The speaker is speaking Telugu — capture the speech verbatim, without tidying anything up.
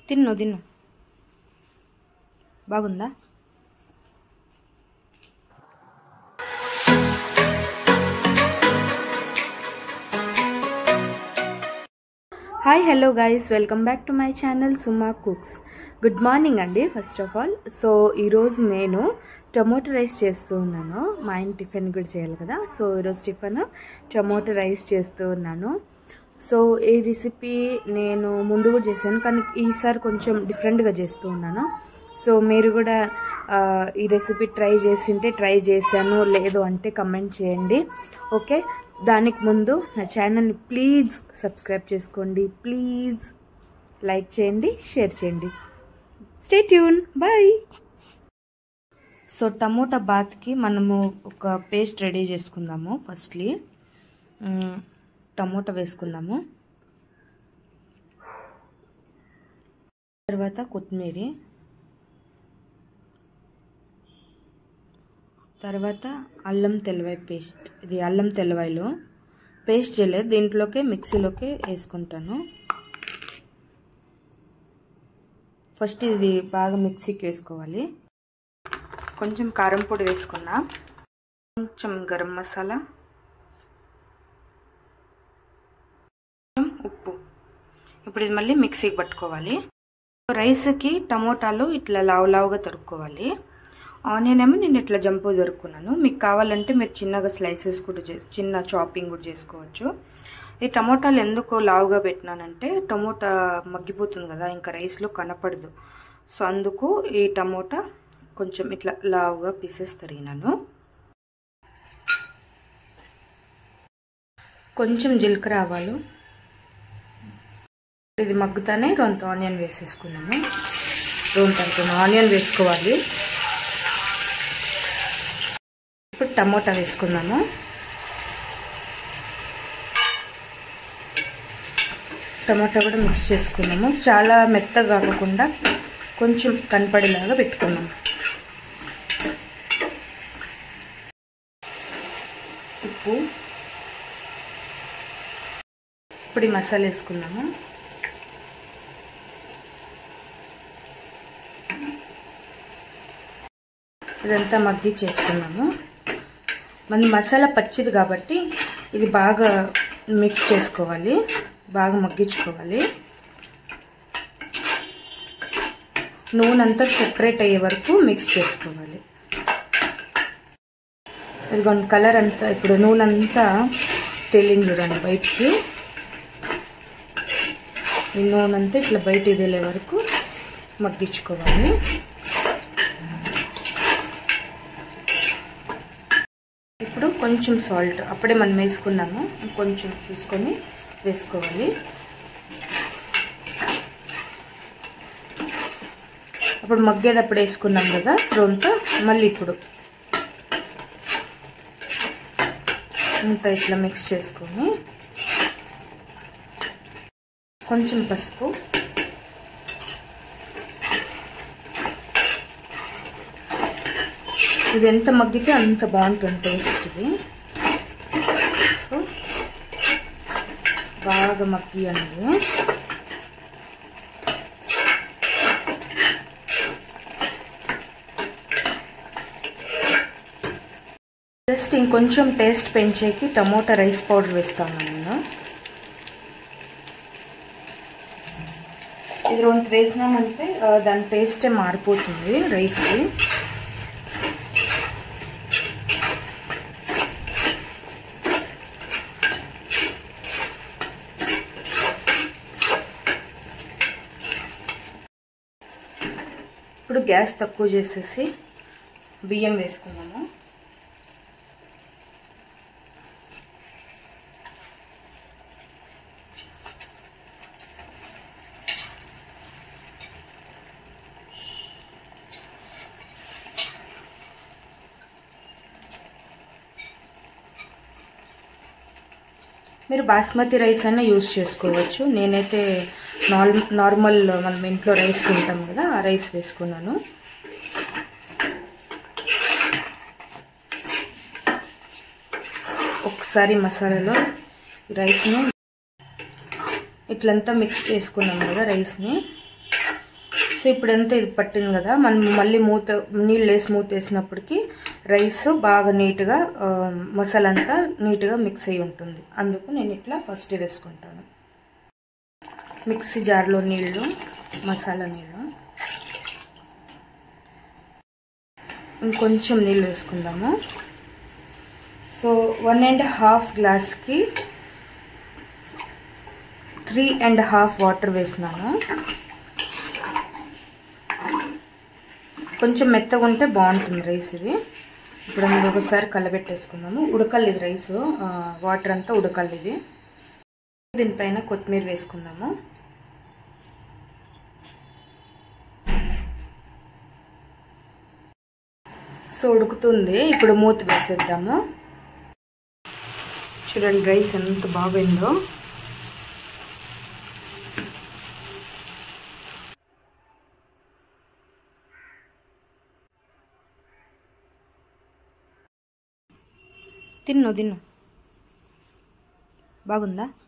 తిన్ను తిన్ను బాగుందా? Hi hello guys, welcome back to my channel Suma cooks. Good morning అండి. ఫస్ట్ ఆఫ్ ఆల్ సో ఈరోజు నేను టొమాటో రైస్ చేస్తూ ఉన్నాను. మా ఆయన టిఫిన్ కూడా చేయాలి కదా, సో ఈరోజు టిఫిన్ టొమాటో రైస్ చేస్తూ ఉన్నాను. సో ఈ రెసిపీ నేను ముందు కూడా చేశాను, కానీ ఈసారి కొంచెం డిఫరెంట్గా చేస్తూ ఉన్నాను. సో మీరు కూడా ఈ రెసిపీ ట్రై చేసింటే ట్రై చేశాను లేదు అంటే కమెంట్ చేయండి. ఓకే, దానికి ముందు నా ఛానల్ని ప్లీజ్ సబ్స్క్రైబ్ చేసుకోండి, ప్లీజ్ లైక్ చేయండి, షేర్ చేయండి. Stay tune, bye. So tomato బాత్కి మనము ఒక పేస్ట్ రెడీ చేసుకుందాము. ఫస్ట్లీ టమోటా వేసుకుందాము, తర్వాత కొత్తిమీర, తర్వాత అల్లం తెల్లవాయి పేస్ట్. ఇది అల్లం తెల్లవాయిలో పేస్ట్ చేయలేదు, దీంట్లోకే మిక్సీలోకే వేసుకుంటాను. ఫస్ట్ ఇది బాగా మిక్సీకి వేసుకోవాలి. కొంచెం కారం పొడి వేసుకున్నా, కొంచెం గరం మసాలా, ఉప్పు. ఇప్పుడు ఇది మళ్ళీ మిక్సీకి పట్టుకోవాలి. రైస్కి టమోటాలు ఇట్లా లావు లావుగా తరుక్కోవాలి. ఆనియన్ ఏమో నేను ఇట్లా జంపు దొరుకున్నాను. మీకు కావాలంటే మీరు చిన్నగా స్లైసెస్ కూడా చిన్న చాపింగ్ కూడా చేసుకోవచ్చు. ఈ టమోటాలు ఎందుకు లావుగా పెట్టినానంటే టమోటా మగ్గిపోతుంది కదా, ఇంకా రైస్లో కనపడదు. సో అందుకు ఈ టమోటా కొంచెం ఇట్లా లావుగా పీసెస్ తరిగినాను. కొంచెం జీలకర్ర ఆవాలు, ఇది మగ్గుతానే రొంత ఆనియన్ వేసేసుకున్నాము. రొంత ఆనియన్ వేసుకోవాలి. ఇప్పుడు టమోటా వేసుకున్నాము. టమోటా కూడా మిక్స్ చేసుకున్నాము. చాలా మెత్తగా కాకుండా కొంచెం కనపడేలాగా పెట్టుకున్నాము. ఉప్పు, ఇప్పుడు ఈ మసాలా వేసుకున్నాము. ఇదంతా మగ్గి చేసుకున్నాము. మన మసాలా పచ్చిది కాబట్టి ఇది బాగా మిక్స్ చేసుకోవాలి, బాగా మగ్గించుకోవాలి. నూనె అంతా సెపరేట్ అయ్యే వరకు మిక్స్ చేసుకోవాలి. ఇదిగోండి కలర్ అంతా, ఇప్పుడు నూనె అంతా తేలింది చూడండి బయటికి. ఈ నూనె అంతా ఇట్లా బయట వెళ్ళే వరకు మగ్గించుకోవాలి. ఇప్పుడు కొంచెం సాల్ట్ అప్పుడే మనం వేసుకున్నాము, కొంచెం చూసుకొని వేసుకోవాలి. అప్పుడు మగ్గేటప్పుడు వేసుకున్నాం కదా రొంత, మళ్ళీ ఇప్పుడు అంతా ఇట్లా మిక్స్ చేసుకొని కొంచెం పసుపు, ఇది ఎంత మగ్గితే అంత బాగుంటుంది టేస్ట్. ఇది సో బాగా మగ్గియండి. జస్ట్ ఇంకొంచెం టేస్ట్ పెంచేకి టమోటా రైస్ పౌడర్ వేస్తాను నేను. ఇది రెండు వేసినామంటే దాని టేస్టే మారిపోతుంది రైస్కి. ఇప్పుడు గ్యాస్ తక్కువ చేసేసి బియ్యం వేసుకున్నాము. మీరు బాస్మతి రైస్ అయినా యూజ్ చేసుకోవచ్చు. నేనైతే నార్మల్ మనం ఇంట్లో రైస్ తింటాం కదా, ఆ రైస్ వేసుకున్నాను. ఒకసారి మసాలాలో రైస్ని ఇట్లంతా మిక్స్ చేసుకున్నాం కదా రైస్ని. సో ఇప్పుడంతా ఇది పట్టింది కదా, మనం మళ్ళీ మూత నీళ్ళు వేసి మూత వేసినప్పటికీ రైస్ బాగా నీట్గా మసాలా అంతా నీట్గా మిక్స్ అయ్యి ఉంటుంది. అందుకు నేను ఇట్లా ఫస్ట్ వేసుకుంటాను. మిక్సీ జార్లో నీళ్ళు, మసాలా నీళ్ళు, ఇంకొంచెం నీళ్ళు వేసుకుందాము. సో వన్ అండ్ హాఫ్ గ్లాస్కి త్రీ అండ్ హాఫ్ వాటర్ వేసినాను. కొంచెం మెత్తగా ఉంటే బాగుంటుంది రైస్ ఇది. ఇప్పుడు అందులో ఒకసారి కలబెట్టేసుకుందాము. ఉడకాలి ఇది రైస్, వాటర్ అంతా ఉడకాలి ఇది. దీనిపైన కొత్తిమీర వేసుకుందాము. సో ఉడుకుతుంది, ఇప్పుడు మూత వేసేద్దాము. చూడండి రైస్ ఎంత బాగైందో. తిన్ను తిన్ను బాగుందా?